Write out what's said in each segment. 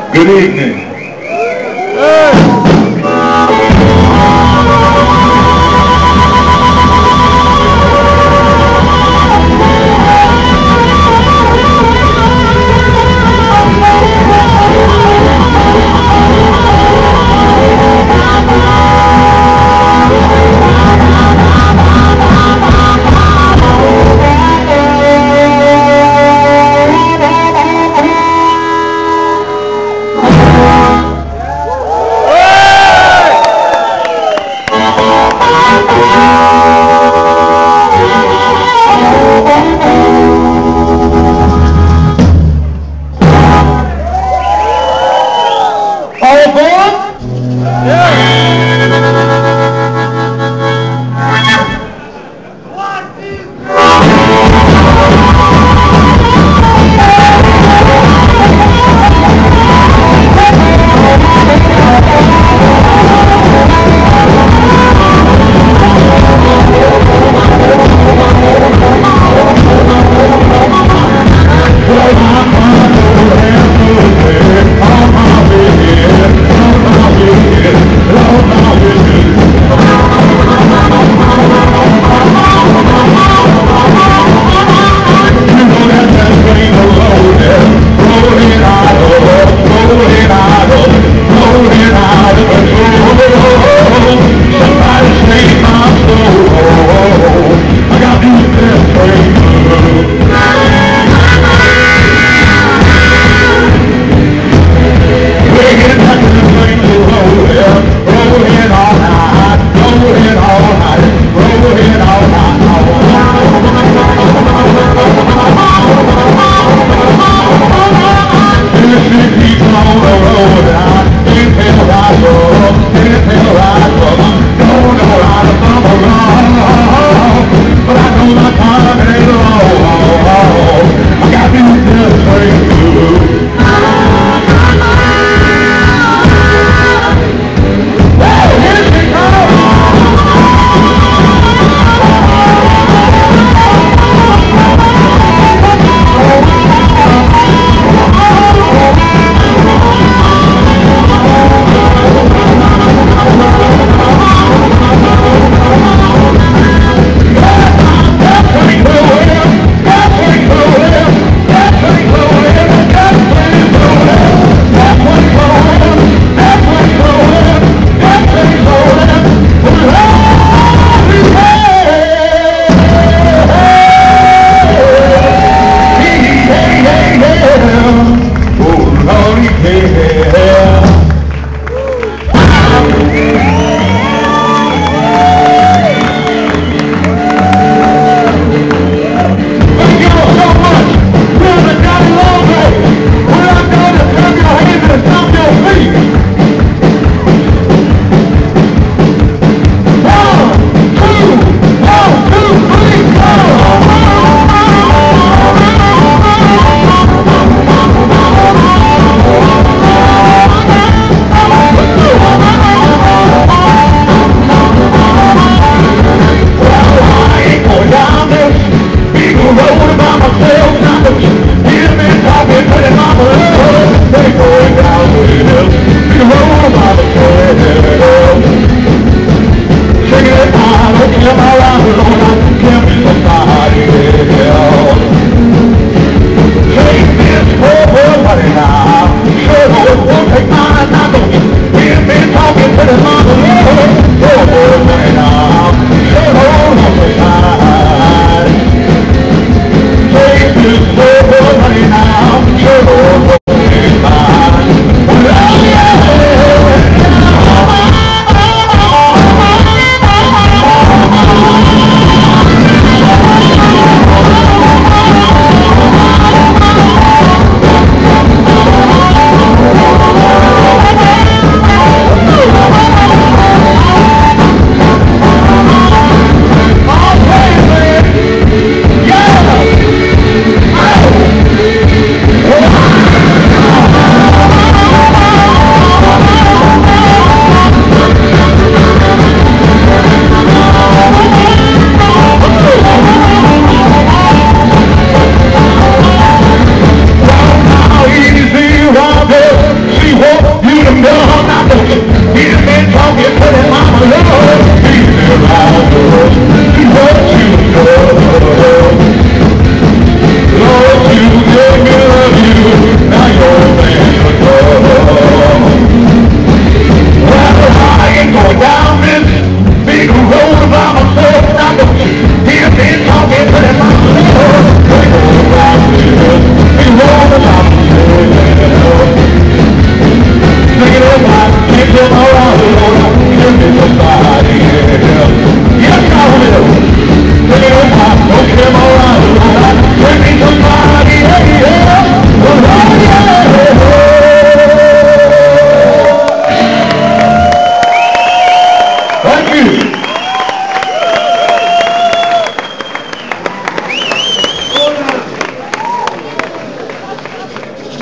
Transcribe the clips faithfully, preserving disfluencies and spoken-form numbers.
Good evening.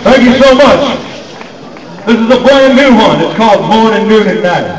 Thank you so much. This is a brand new one. It's called Morning, Noon, and Night.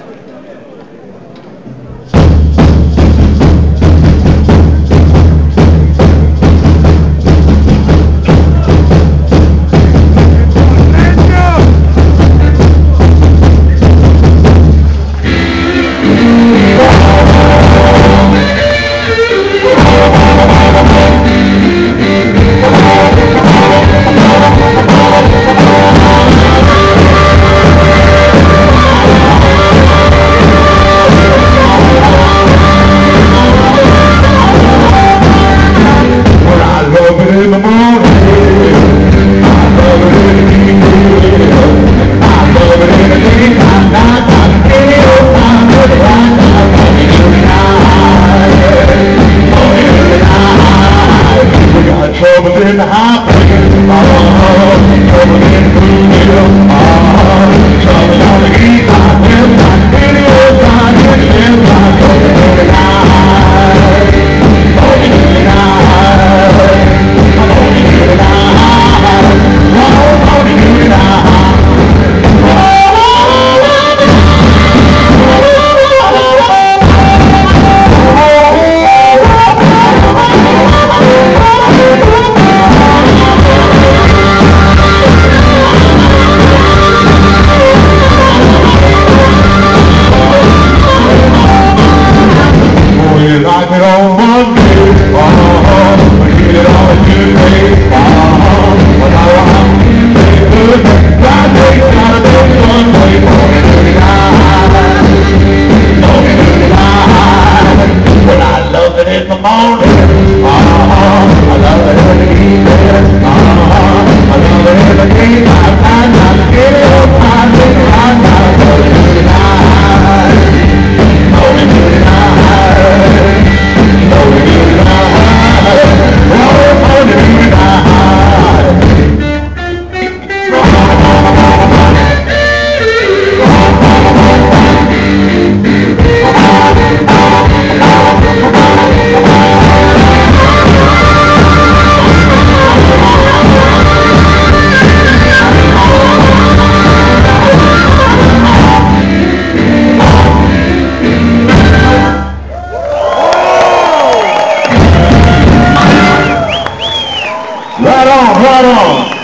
In the high place, oh, trouble in Brazil, oh, trouble on the east side, west side, any old side, any left side, trouble in the night, trouble in the night, trouble in the night, trouble in the night. Like it on Monday, oh, I get it on Tuesday, oh, but now I'm good. Friday, Saturday, Sunday, morning to the night, morning to the night. Well, I love it in the morning, oh, I love it in the evening, oh, I love it in the daytime, and I get it on Friday, Friday, morning to the night, morning to the night. Right on, right on.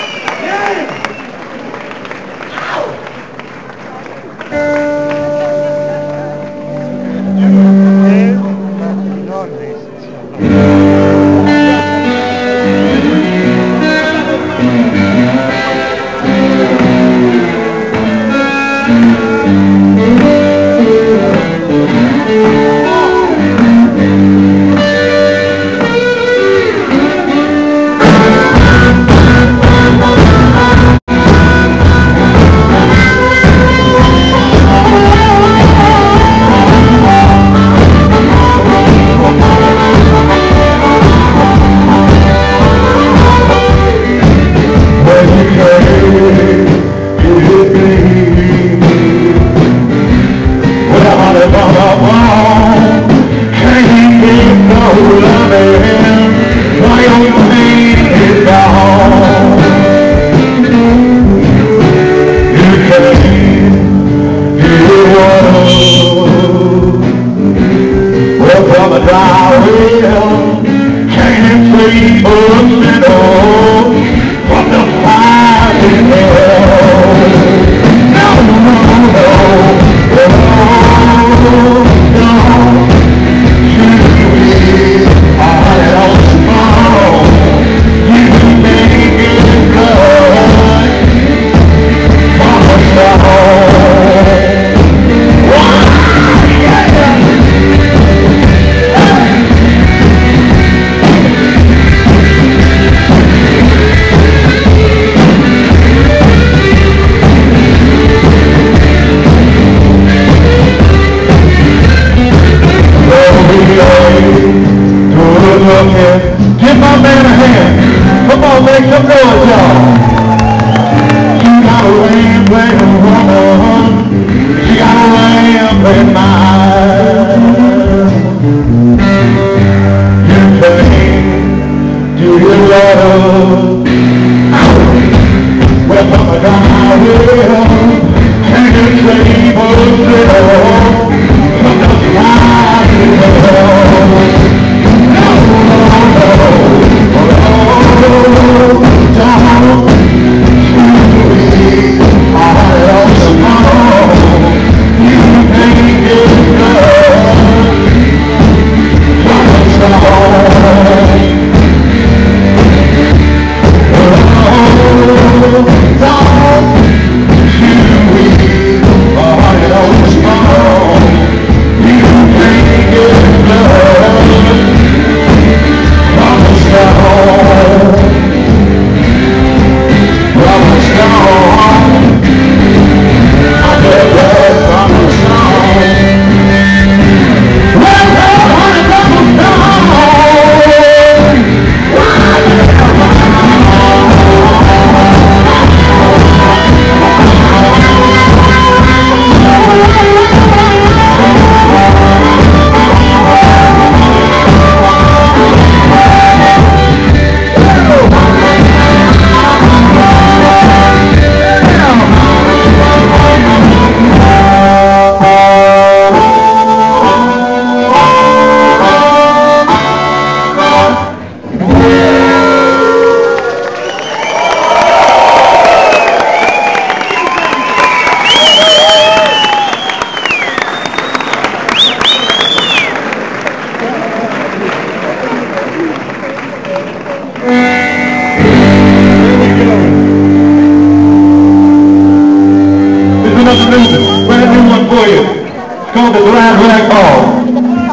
Brand new one for you. It's called the Glad Rag Ball.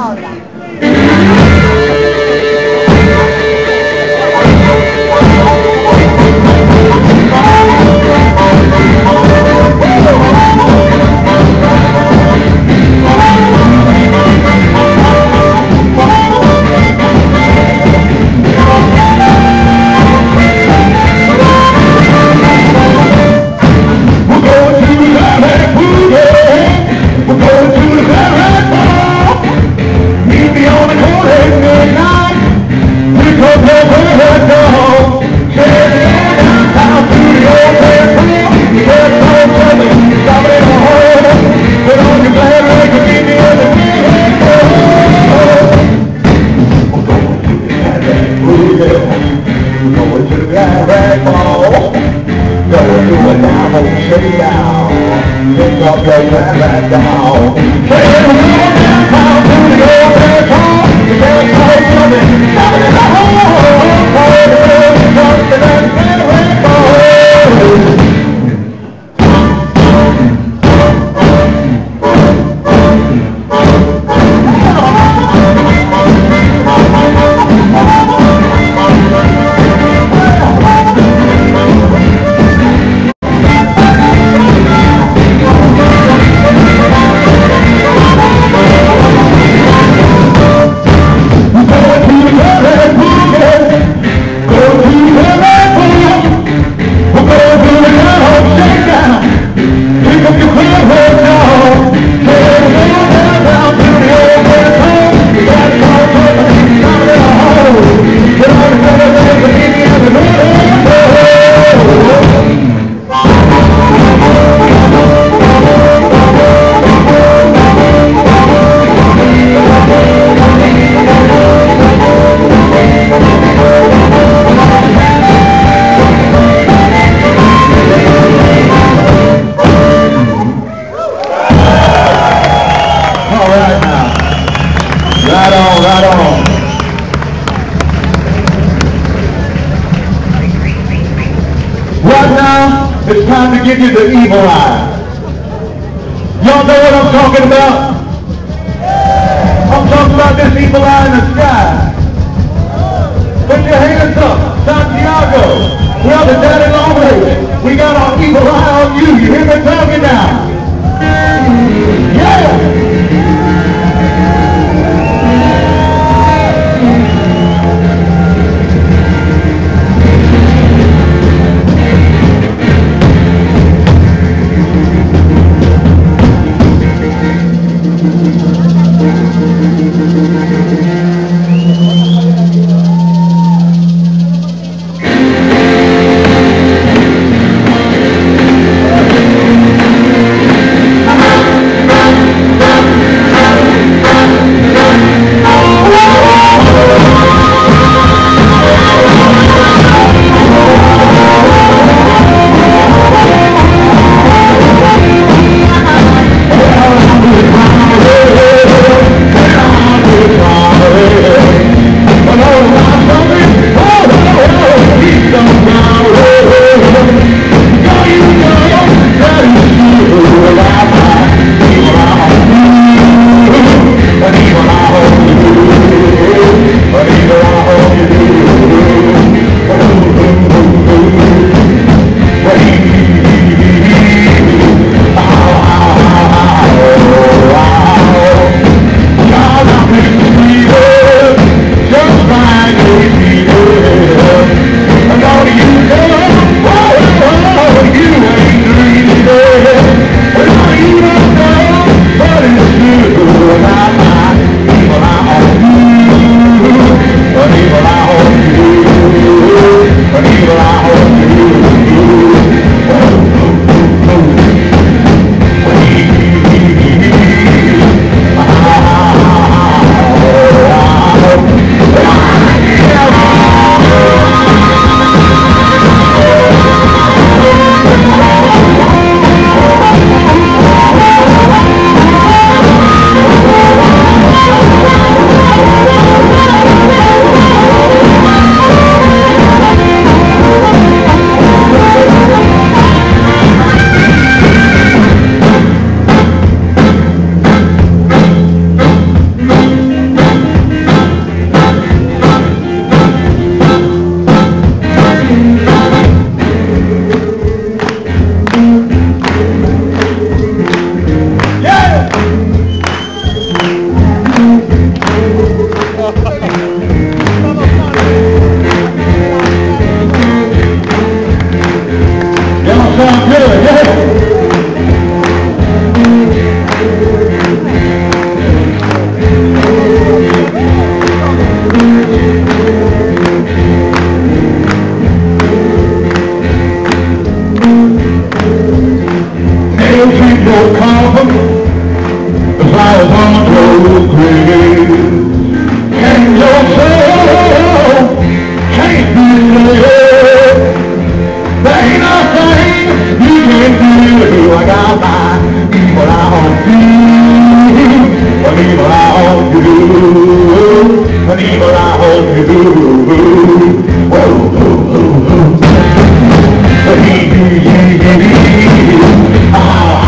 It's time to give you the evil eye. Y'all know what I'm talking about? I'm talking about this evil eye in the sky. Put your hands up, Santiago. We're the daddy long way. We got our evil eye on you. You hear me talking now? Yeah! good, yeah. Your coffin, the flowers on your grave, and your soul can't be saved. There ain't nothing you can do. I got my evil eye on you, an evil eye on you, an evil eye on you. Whoa, whoa, whoa, whoa. He, he, he, he, he. Ah.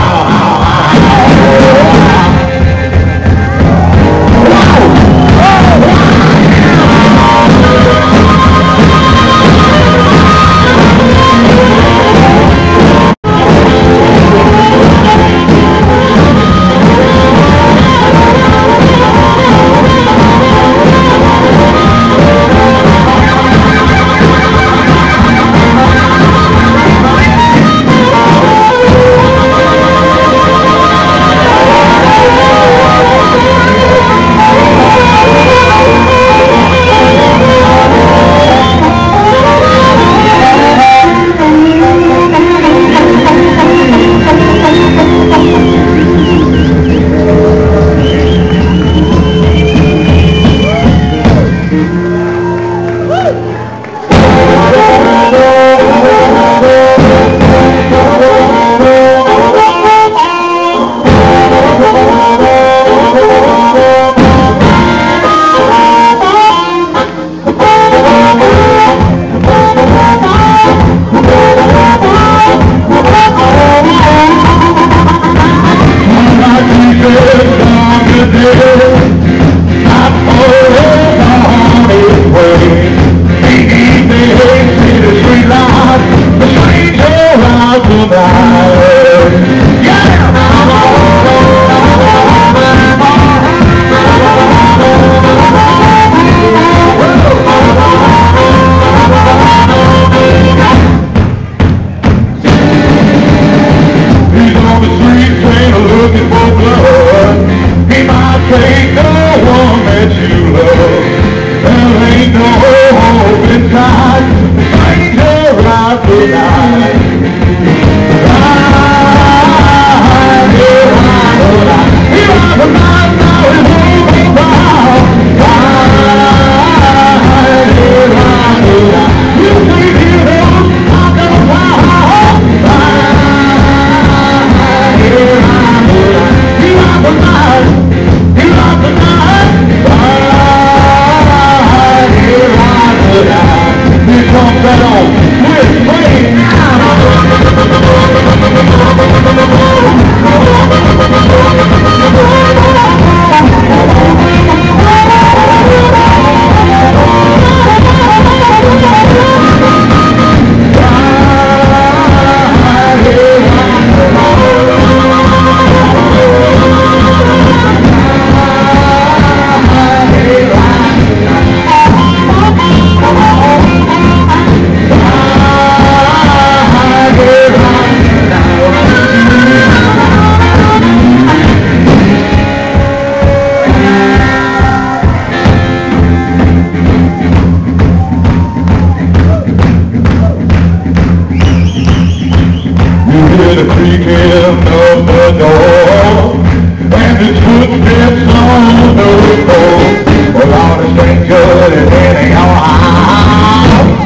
the creaking of the door, and his footsteps on the floor. Well, Lord, a stranger is in your house.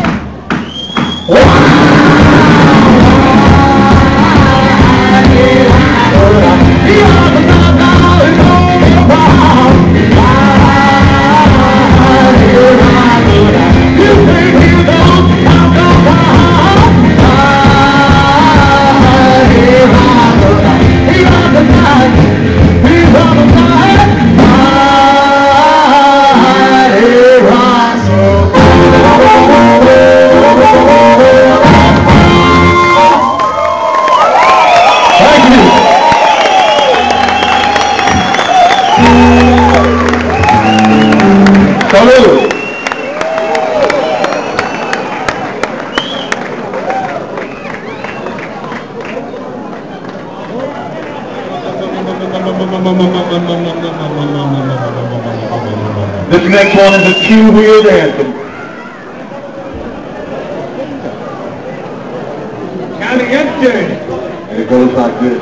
Oh, This next one is a two-wheeled anthem. Caliente. And it goes like this.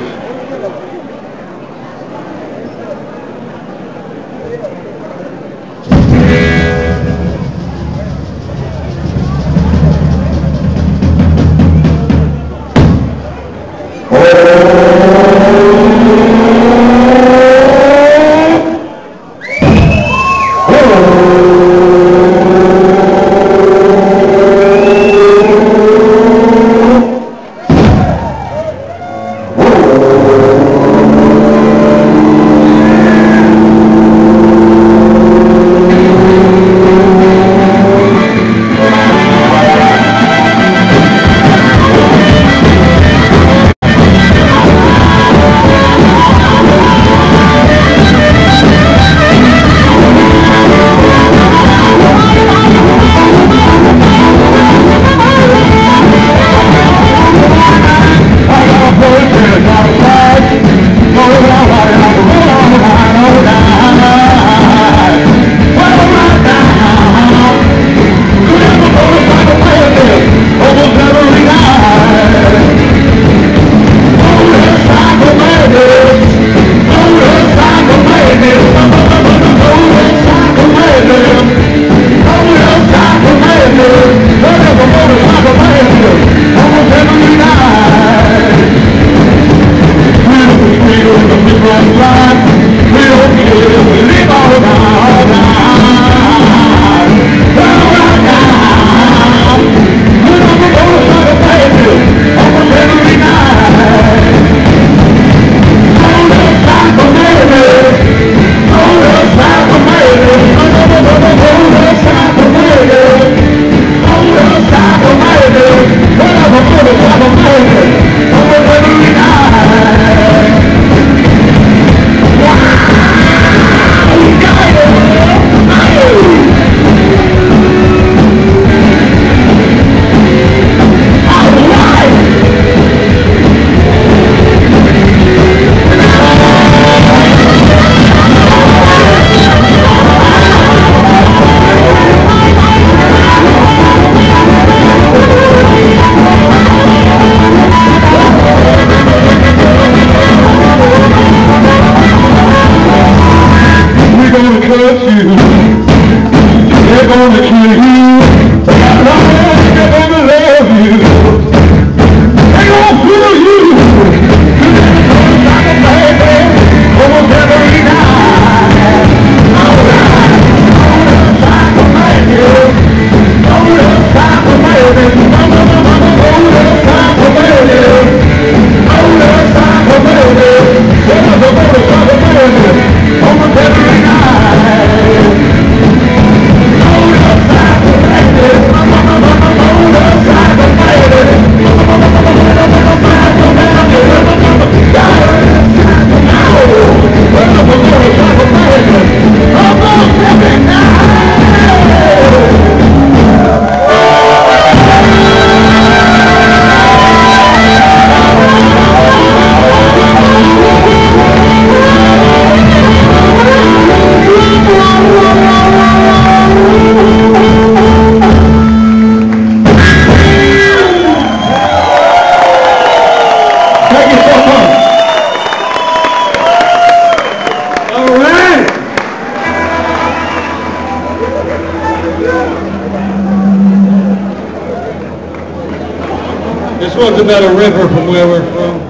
This one's about a river from where we're from.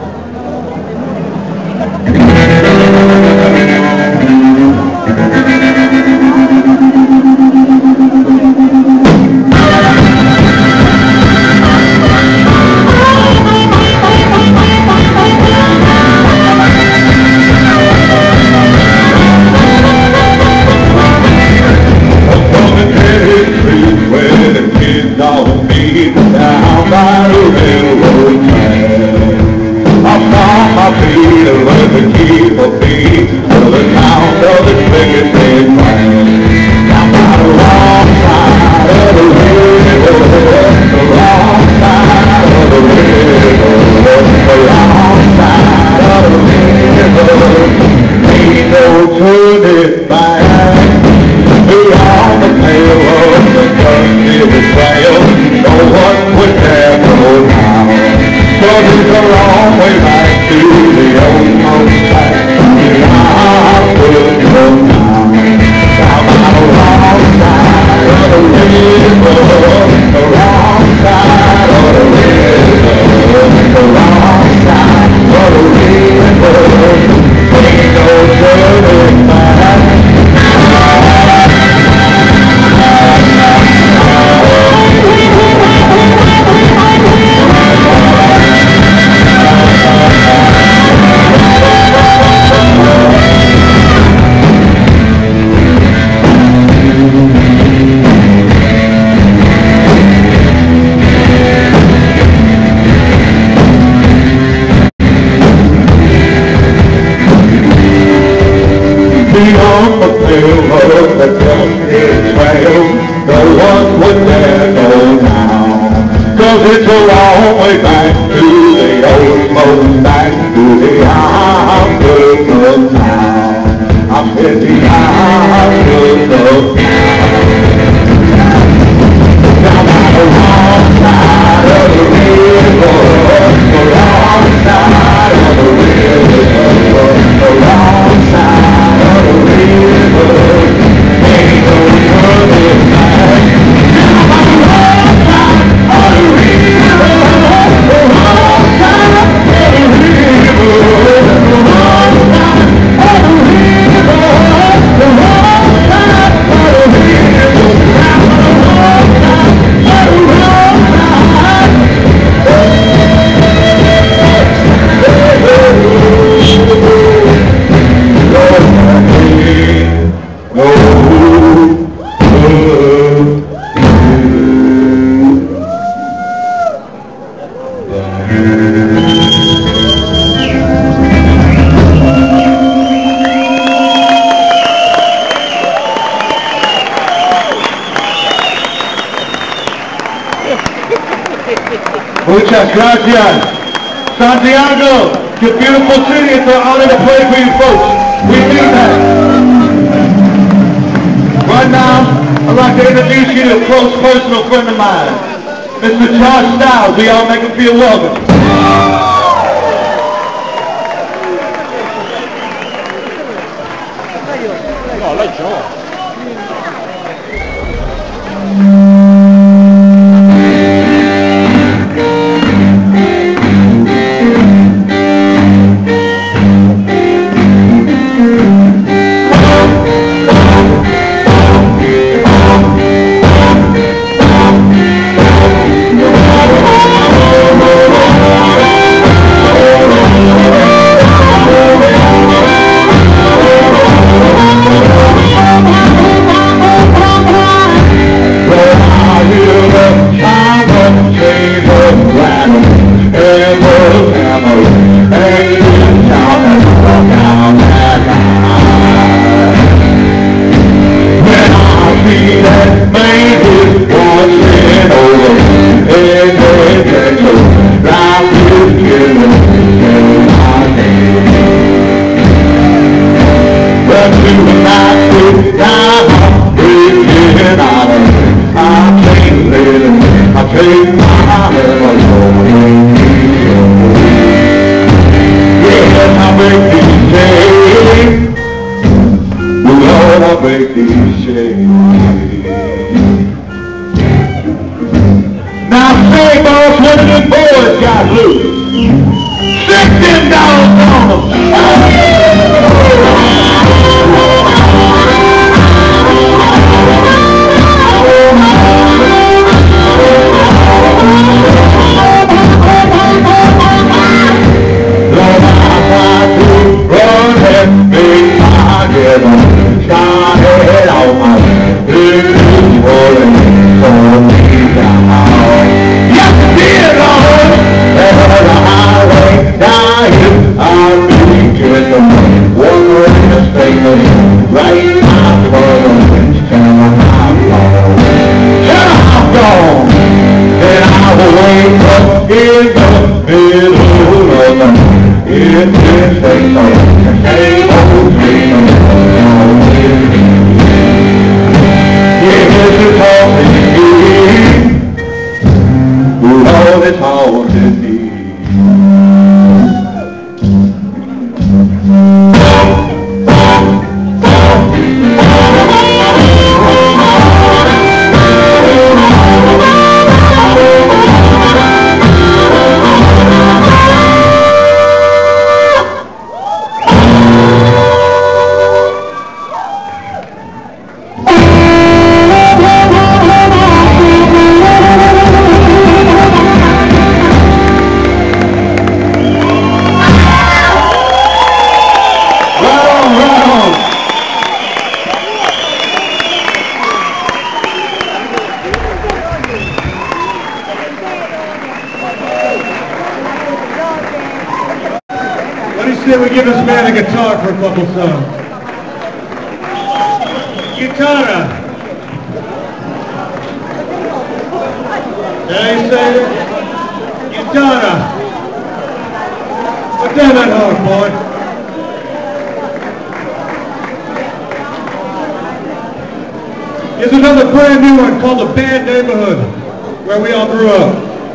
Keep a beat, till the sound of the biggest 'cause it's a long way back to the old moonlight. I'm good from now. Down by the wrong side of the river, the wrong side of the river, the wrong side of the river. Ain't no turning back. Beyond the pale of the dusty trail, no one would dare go down. 'Cause it's a long way back to the old moon, back to the outskirts of town. I'm in the outskirts of town. Down by the wrong side of the river, the wrong side of the river, the wrong side of the river. Ain't no turning back. Down by the wrong side of the river, the wrong side of the river, the wrong side of the river, the wrong side of the river. Down by the wrong side of the wrong side. Muchas gracias. Santiago, your beautiful city, it's an honor to play for you folks. We mean that. Right now, I'd like to introduce you to a close personal friend of mine, Mister Charles Styles. We all make him feel welcome. No, l'hai già. Now say, boss, one of them boys got loose. Stick them down on them. All this haunted me. say we give this man a guitar for a couple songs. Guitarra. Did I say that? Guitarra. Put down that horn, boy. Here's another brand new one called The Bad Neighborhood, where we all grew up.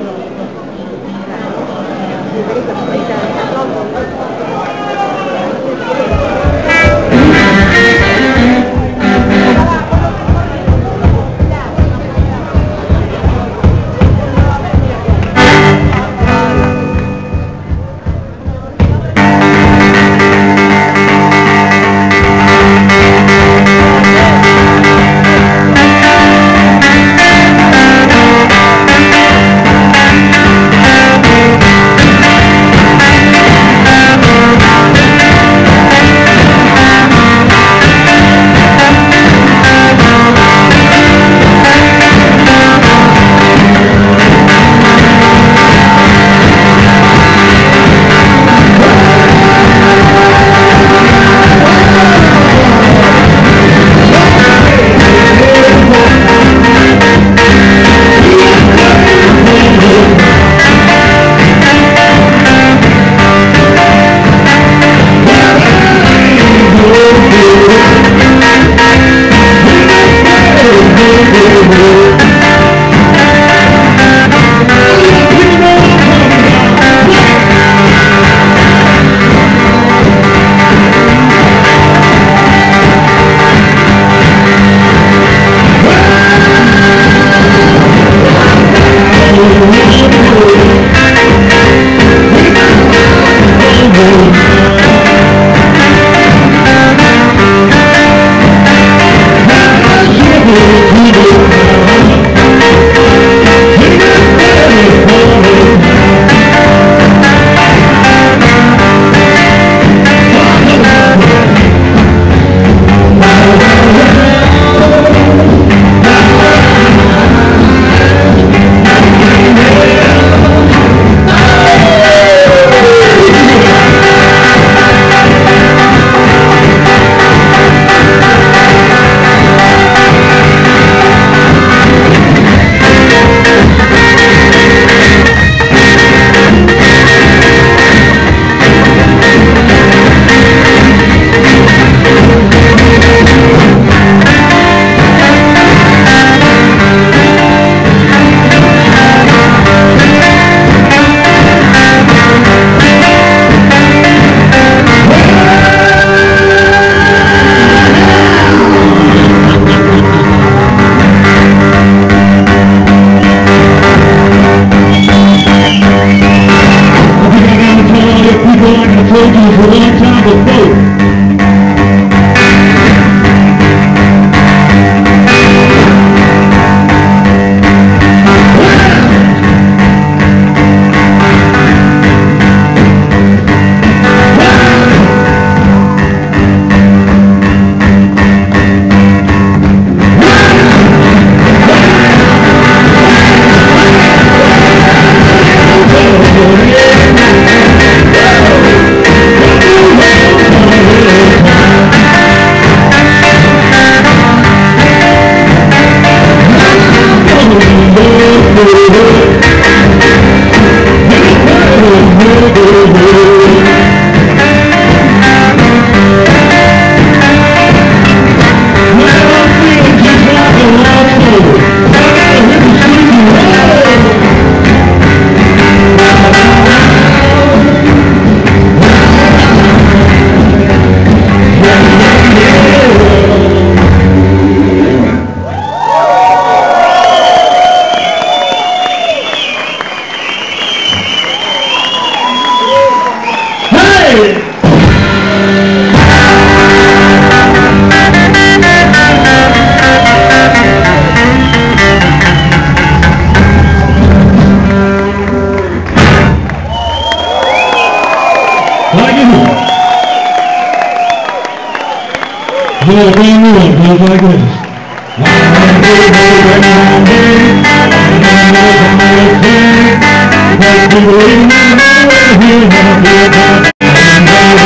Yeah, brand new one goes like this. I'm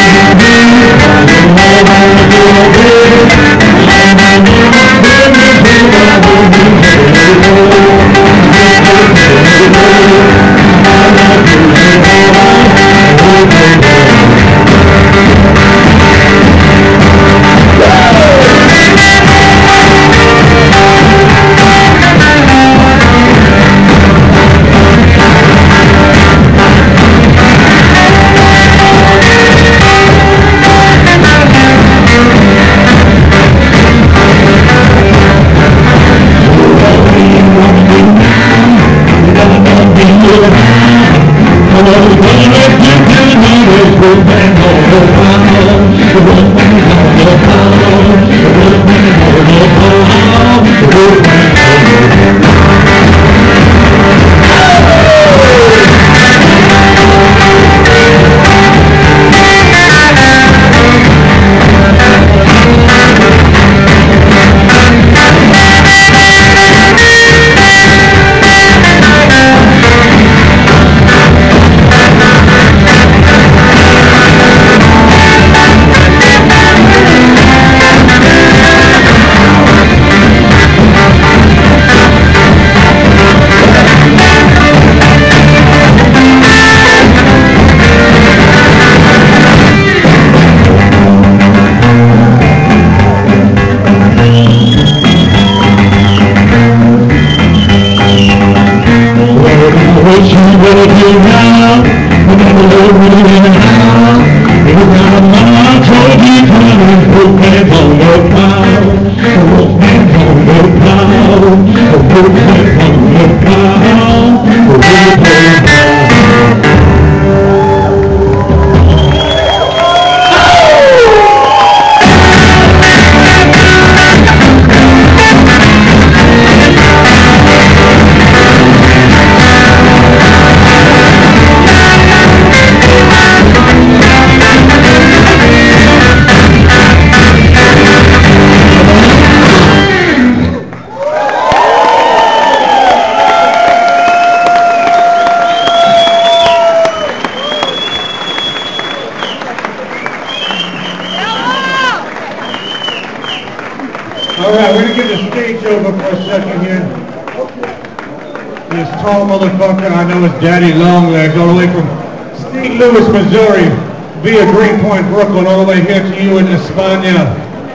I know his daddy Longlegs, all the way from Saint Louis, Missouri, via Greenpoint, Brooklyn, all the way here to you in España.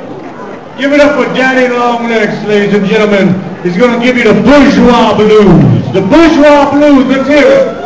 Give it up for Daddy Longlegs, ladies and gentlemen. He's going to give you the bourgeois blues. The bourgeois blues, let's hear it.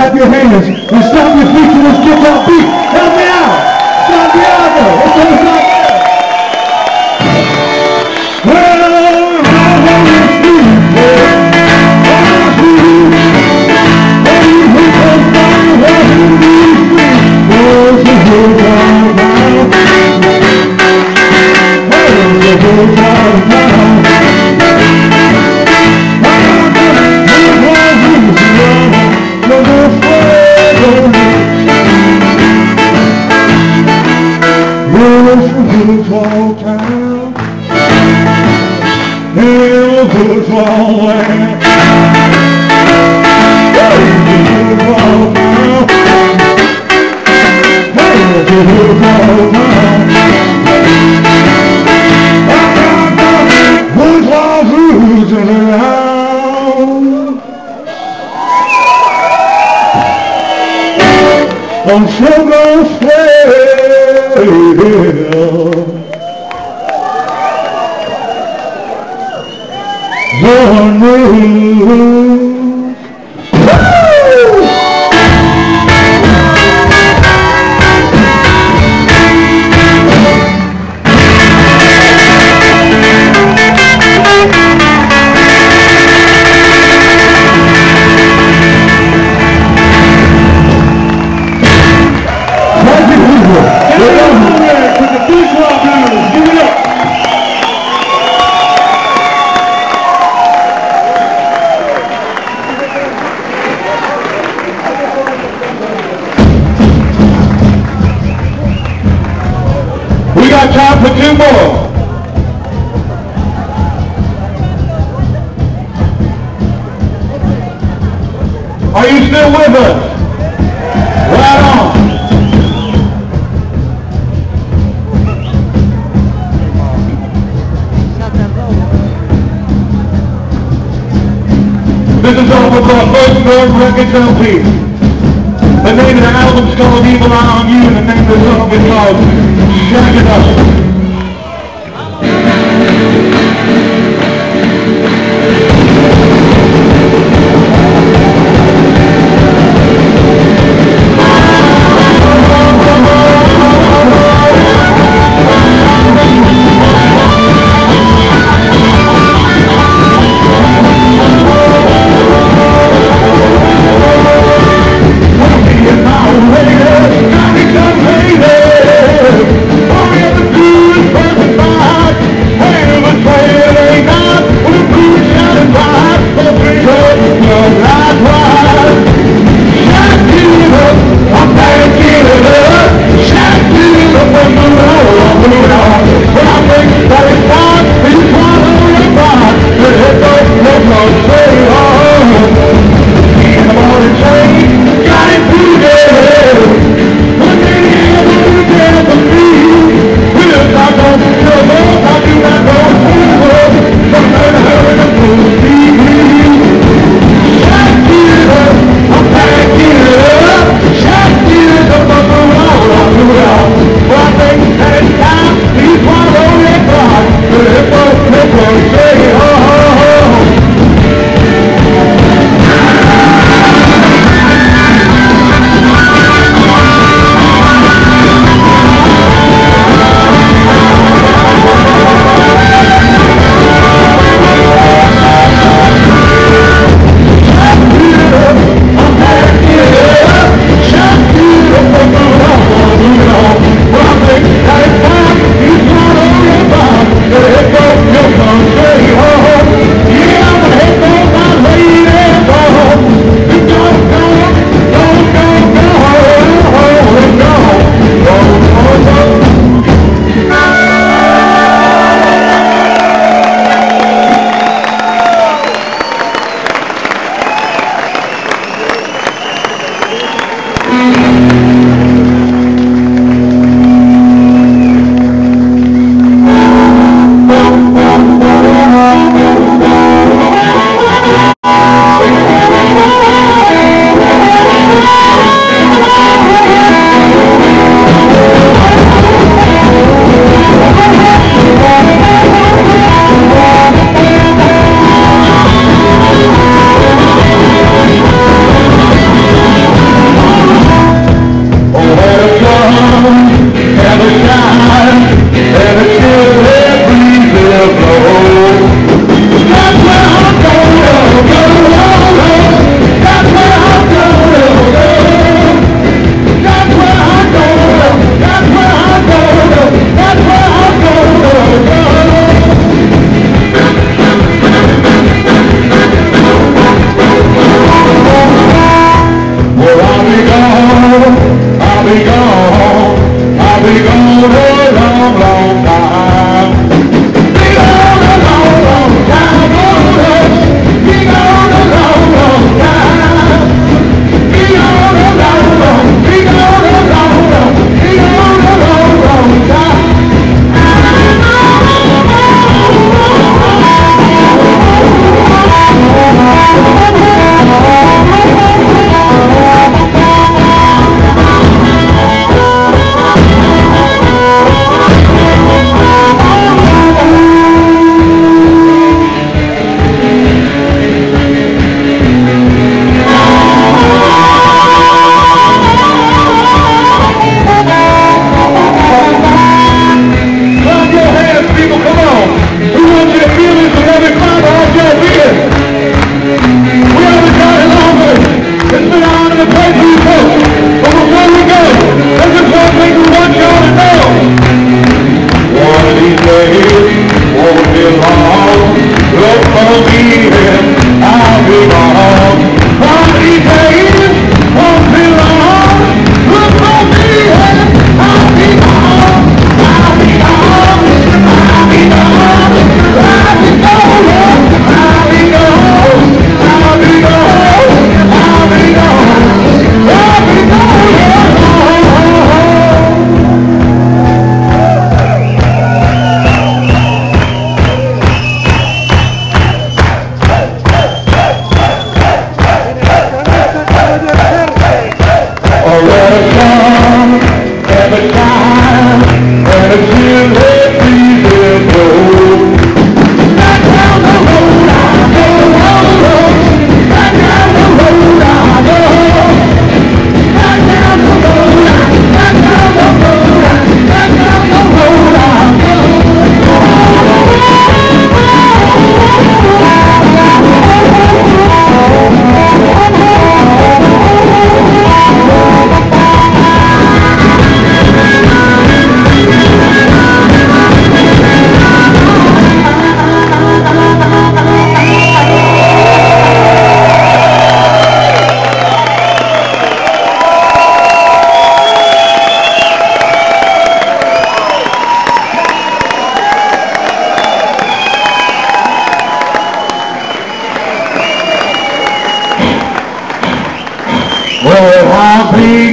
clap your hands and stomp your feet to this guitar beat. Help me out. Santiago. Let's go to Santiago. Small town, in a good small land. Hey, good small town. Hey, good small town. I got the good small roots around. I'm so gonna stay here. Lord knows. Thank you, people. Get it over there with the big rock blues. Give it up. We got time for two more. Are you still with us? Right on. This is off of our first North Records L P. The name of the album's called Evil Eye on You, and the name of the song is called Shag It Up. Hey!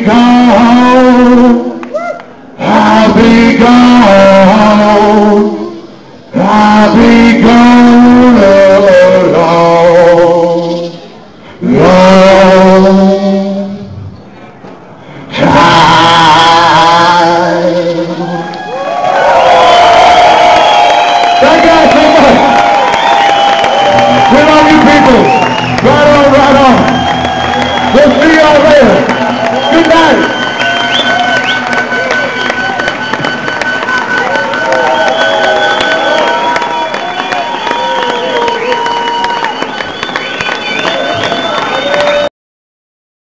gone. I'll be gone. I'll be gone a long, long time. Thank you guys so much. We love you people. Right on, right on. We'll see y'all later.